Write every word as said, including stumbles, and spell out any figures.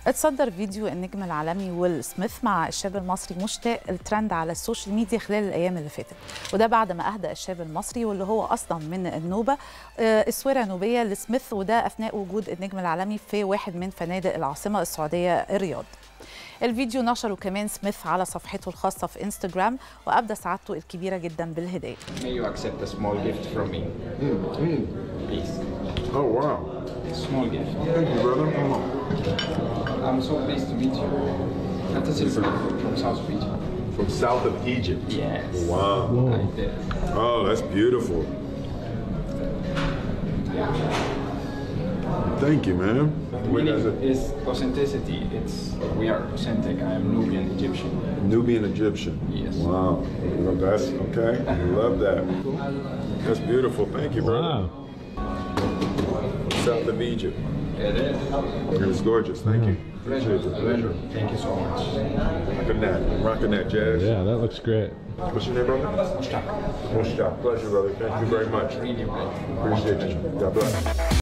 اتصدر فيديو النجم العالمي ويل سميث مع الشاب المصري مشتاق الترند على السوشيال ميديا خلال الايام اللي فاتت، وده بعد ما اهدى الشاب المصري واللي هو اصلا من النوبه اسوره نوبيه لسميث، وده اثناء وجود النجم العالمي في واحد من فنادق العاصمه السعوديه الرياض. الفيديو نشره كمان سميث على صفحته الخاصه في انستغرام، وابدى سعادته الكبيره جدا بالهديه. May you accept a small gift from me? Mm, mm. Please. Oh, wow. Small gift. Thank you, brother. Come on. I'm so pleased to meet you. Fantastic from South of Egypt. From south of Egypt? Yes. Wow. I did. Oh, that's beautiful. Thank you, man. Where does it? It's authenticity. It's we are authentic. I am Nubian Egyptian. Nubian Egyptian. Yes. Wow. Well, that's okay. I love that. That's beautiful. Thank you, brother. Wow. South of Egypt. It is. It was gorgeous. Thank you. Pleasure. Appreciate it. Pleasure. Thank you so much. Rocking that. Rocking that, Jazz. Yeah, that looks great. What's your name, brother? Mushtaq. Mushtaq. Pleasure, brother. Thank you very much. Really great. Appreciate you. God bless.